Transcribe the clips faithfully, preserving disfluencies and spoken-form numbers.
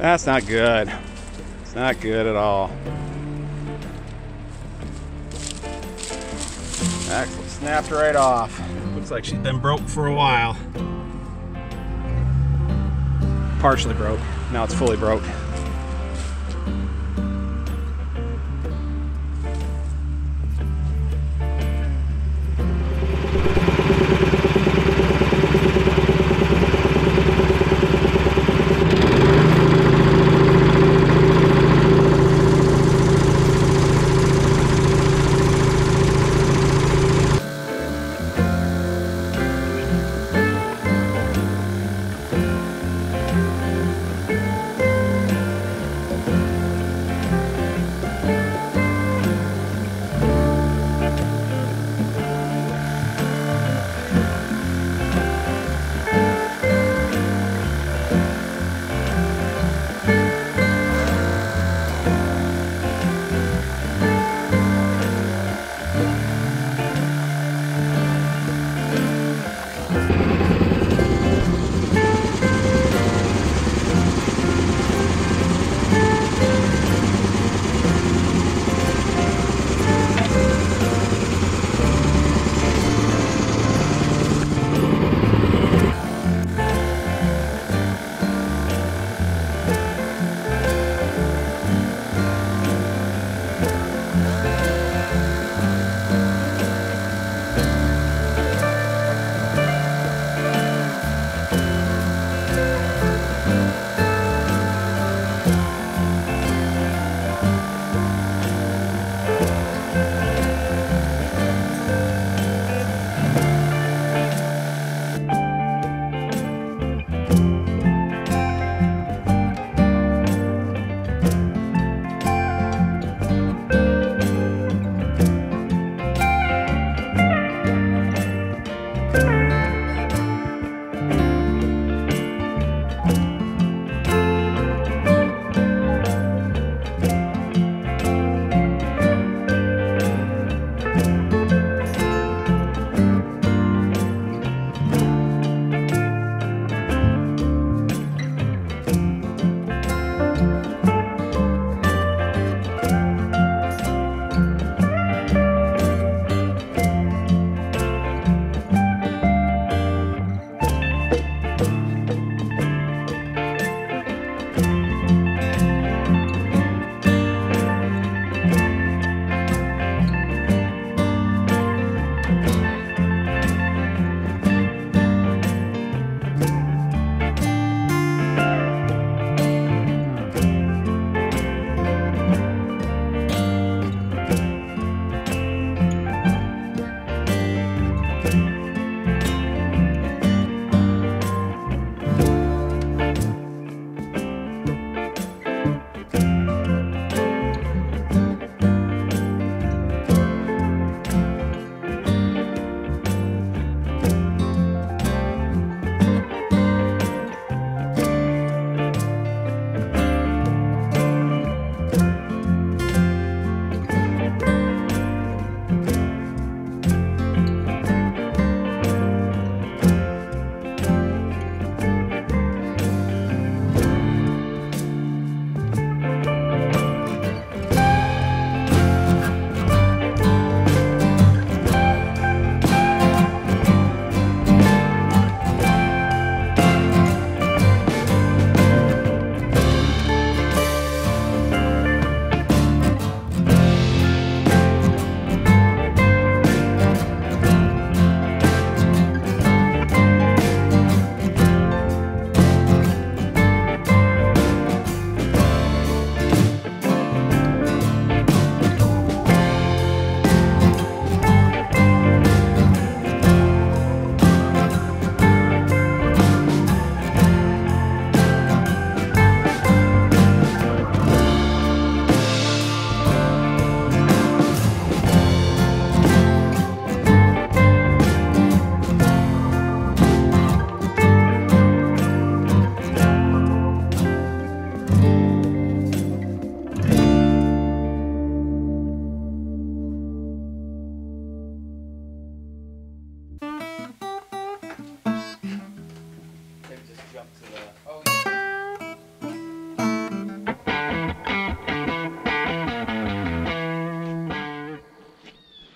That's not good. It's not good at all. Axle snapped right off. Looks like she's been broke for a while. Partially broke. Now it's fully broke.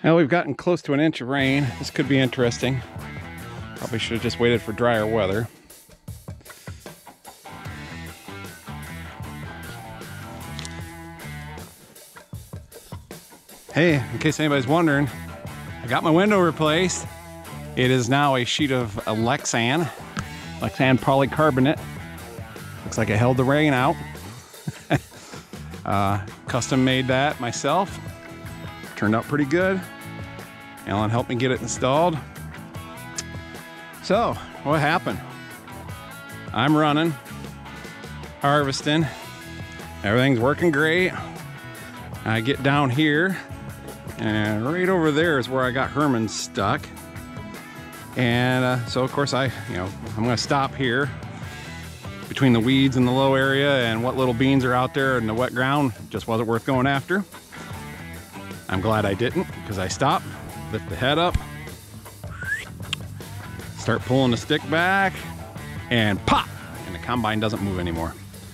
Well, we've gotten close to an inch of rain. This could be interesting. Probably should have just waited for drier weather. Hey, in case anybody's wondering, I got my window replaced. It is now a sheet of Lexan, Lexan polycarbonate. Looks like it held the rain out. uh, custom made that myself. Turned out pretty good. Alan helped me get it installed. So, what happened? I'm running, harvesting. Everything's working great. I get down here, and right over there is where I got Herman stuck. And uh, so of course I, you know, I'm gonna stop here between the weeds in the low area and what little beans are out there in the wet ground. Just wasn't worth going after. I'm glad I didn't, because I stopped, lift the head up, start pulling the stick back, and pop, and the combine doesn't move anymore.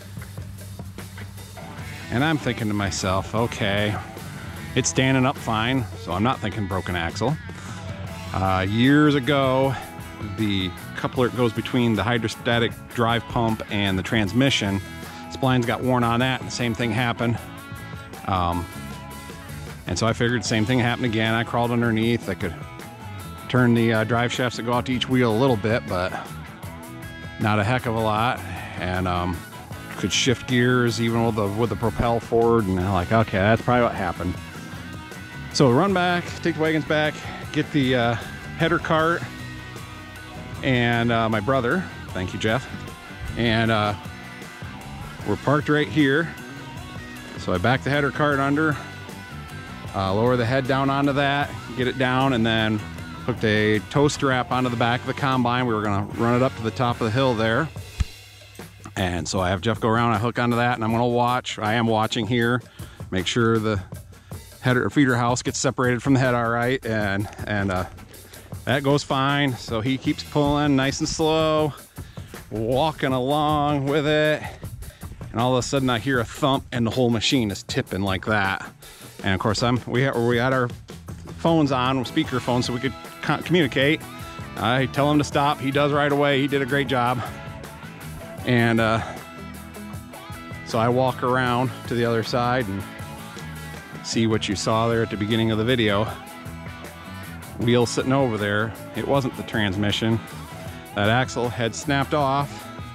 And I'm thinking to myself, okay, it's standing up fine, so I'm not thinking broken axle. Uh, years ago, the coupler that goes between the hydrostatic drive pump and the transmission, splines got worn on that, and the same thing happened. Um, and so I figured the same thing happened again. I crawled underneath. I could turn the uh, drive shafts that go out to each wheel a little bit, but not a heck of a lot. And um, could shift gears even with the, with the propel forward, and I'm like, okay, that's probably what happened. So run back, take the wagons back, get the uh, header cart, and uh, my brother, thank you, Jeff, and uh, we're parked right here. So I back the header cart under, uh, lower the head down onto that, get it down, and then hooked a tow strap onto the back of the combine. We were gonna run it up to the top of the hill there. And so I have Jeff go around, I hook onto that, and I'm gonna watch, I am watching here, make sure the header or feeder house gets separated from the head all right, and and uh, that goes fine. So he keeps pulling nice and slow, walking along with it, and all of a sudden I hear a thump, and the whole machine is tipping like that. And of course I'm we had, we had our phones on, speaker phones, so we could communicate. I tell him to stop. He does right away. He did a great job. And uh, so I walk around to the other side and see what you saw there at the beginning of the video. Wheel sitting over there. It wasn't the transmission. That axle had snapped off.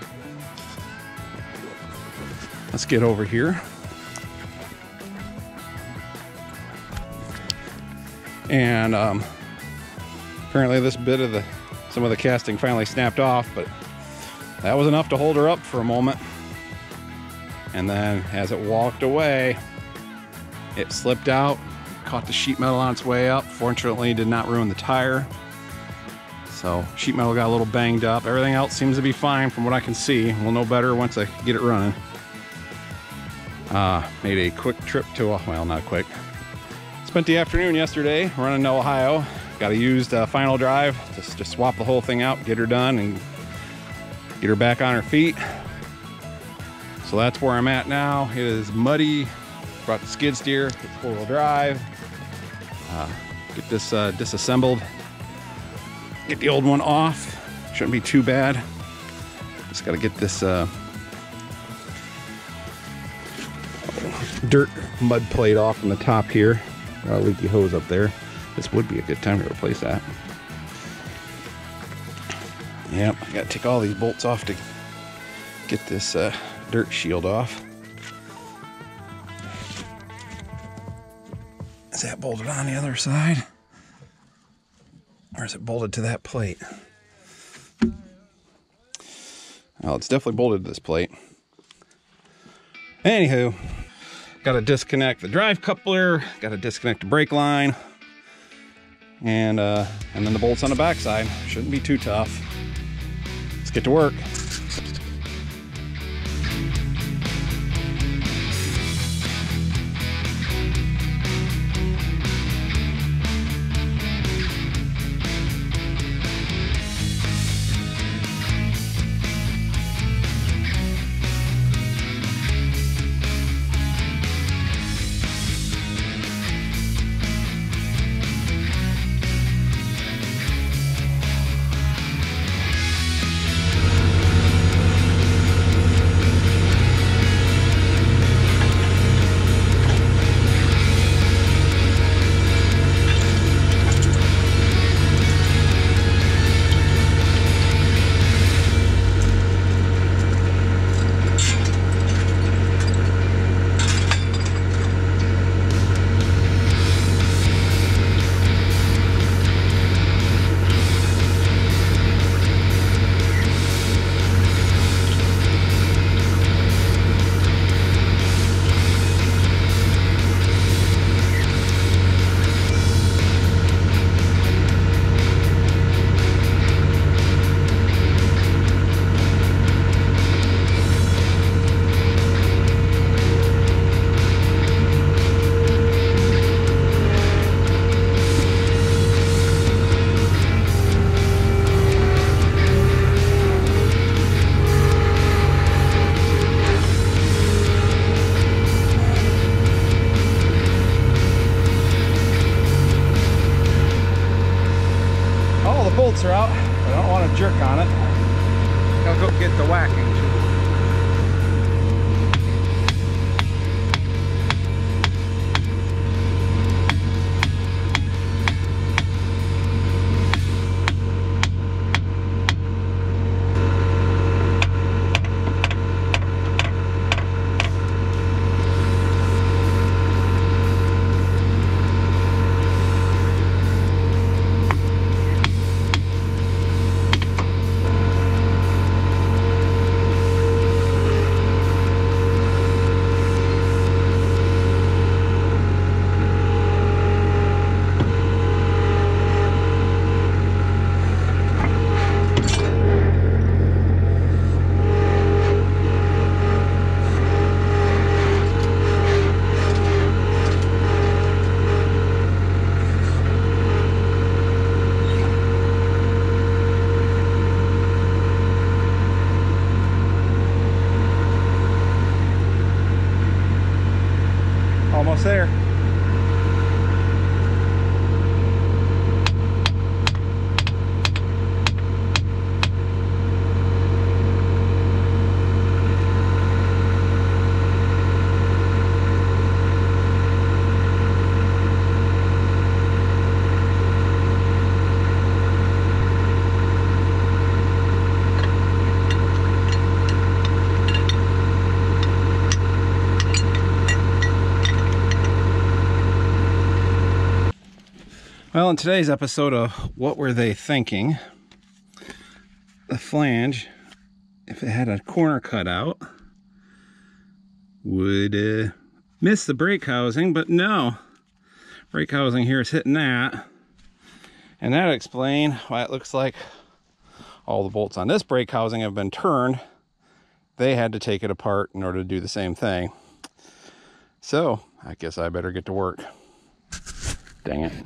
Let's get over here. And um, apparently this bit of the, some of the casting finally snapped off, but that was enough to hold her up for a moment. And then as it walked away, it slipped out, caught the sheet metal on its way up. Fortunately, did not ruin the tire. So sheet metal got a little banged up. Everything else seems to be fine from what I can see. We'll know better once I get it running. Uh, made a quick trip to, a, well, not quick. Spent the afternoon yesterday running to Ohio. Got a used uh, final drive just to swap the whole thing out, get her done, and get her back on her feet. So that's where I'm at now. It is muddy. Brought the skid steer, get the four-wheel drive, uh, get this uh, disassembled, get the old one off. Shouldn't be too bad. Just got to get this uh, dirt mud plate off from the top here. Got a leaky hose up there. This would be a good time to replace that. Yep, I got to take all these bolts off to get this uh, dirt shield off. Is that bolted on the other side? Or is it bolted to that plate? Oh, it's definitely bolted to this plate. Anywho, got to disconnect the drive coupler, got to disconnect the brake line, and uh, and then the bolts on the backside. Shouldn't be too tough. Let's get to work. bolts are out, but I don't want to jerk on it. I'll go get the whacking tool. Almost there. Well, in today's episode of What Were They Thinking, the flange, if it had a corner cut out, would uh, miss the brake housing, but no. Brake housing here is hitting that. And that'll explain why it looks like all the bolts on this brake housing have been turned. They had to take it apart in order to do the same thing. So, I guess I better get to work. Dang it.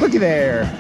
Looky there.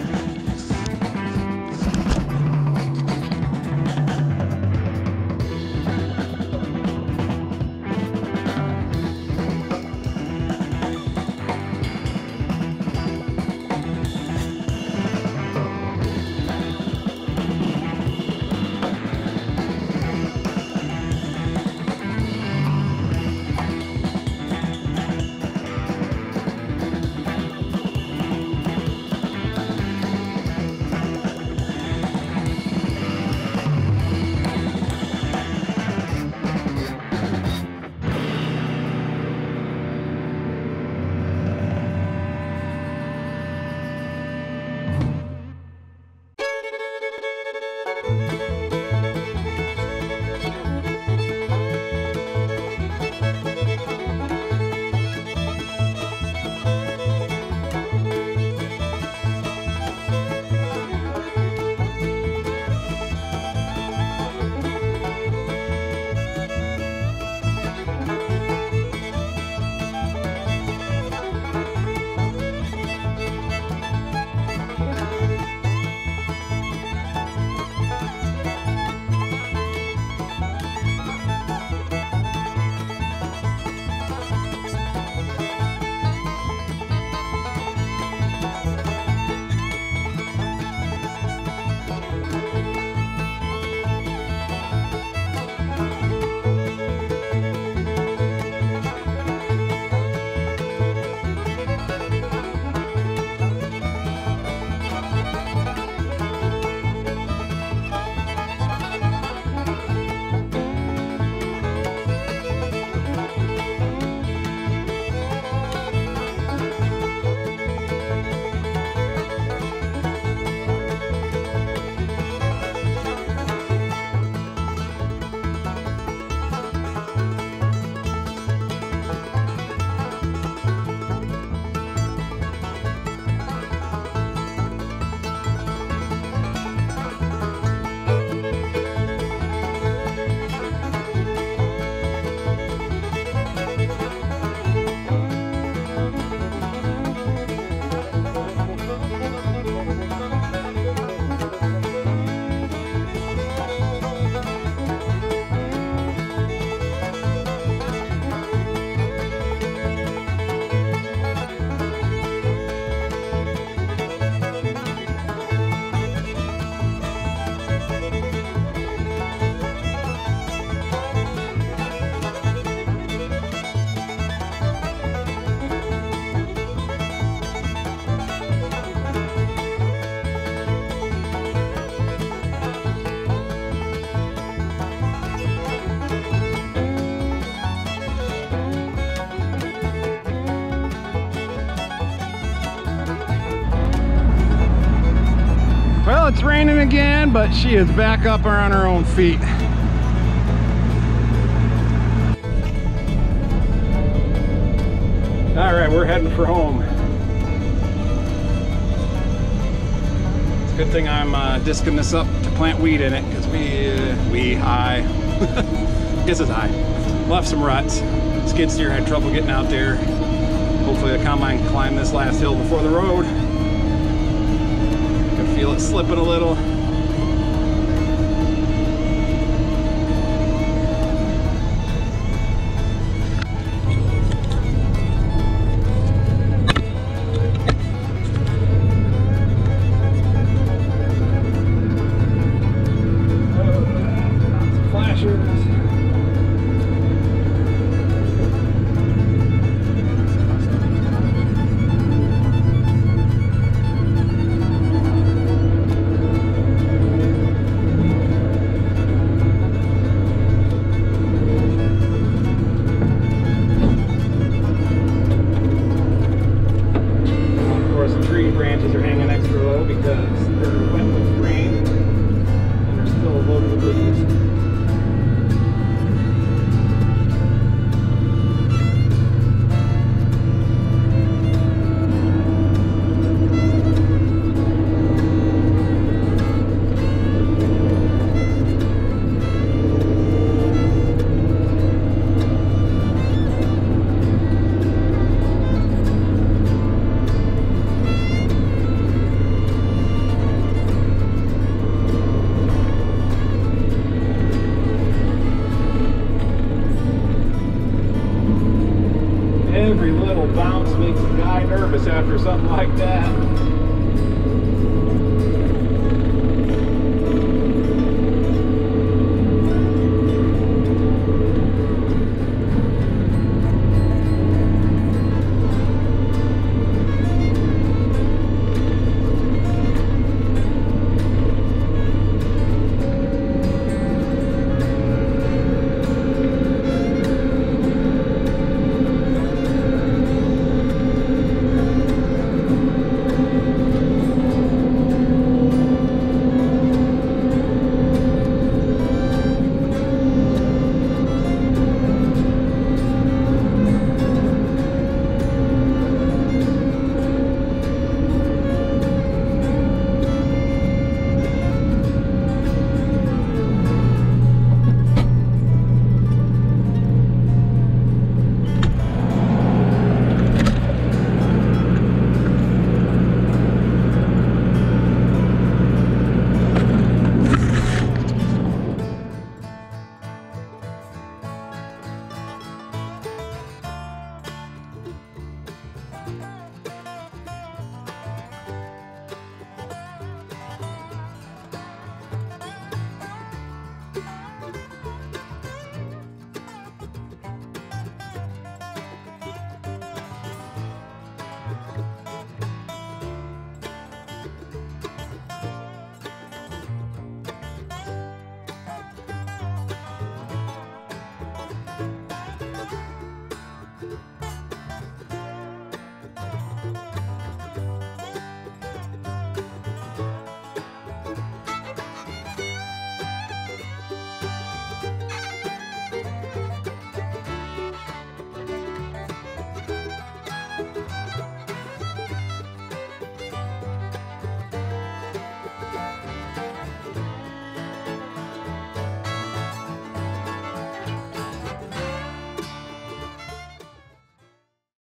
Well, it's raining again, but she is back up on her own feet. All right, we're heading for home. It's a good thing I'm uh, disking this up to plant wheat in it, because we, uh, we, I, guess it's I, left some ruts. Skid steer had trouble getting out there. Hopefully the combine can climb this last hill before the road. I can feel it slipping a little. Every little bounce makes the guy nervous after something like that.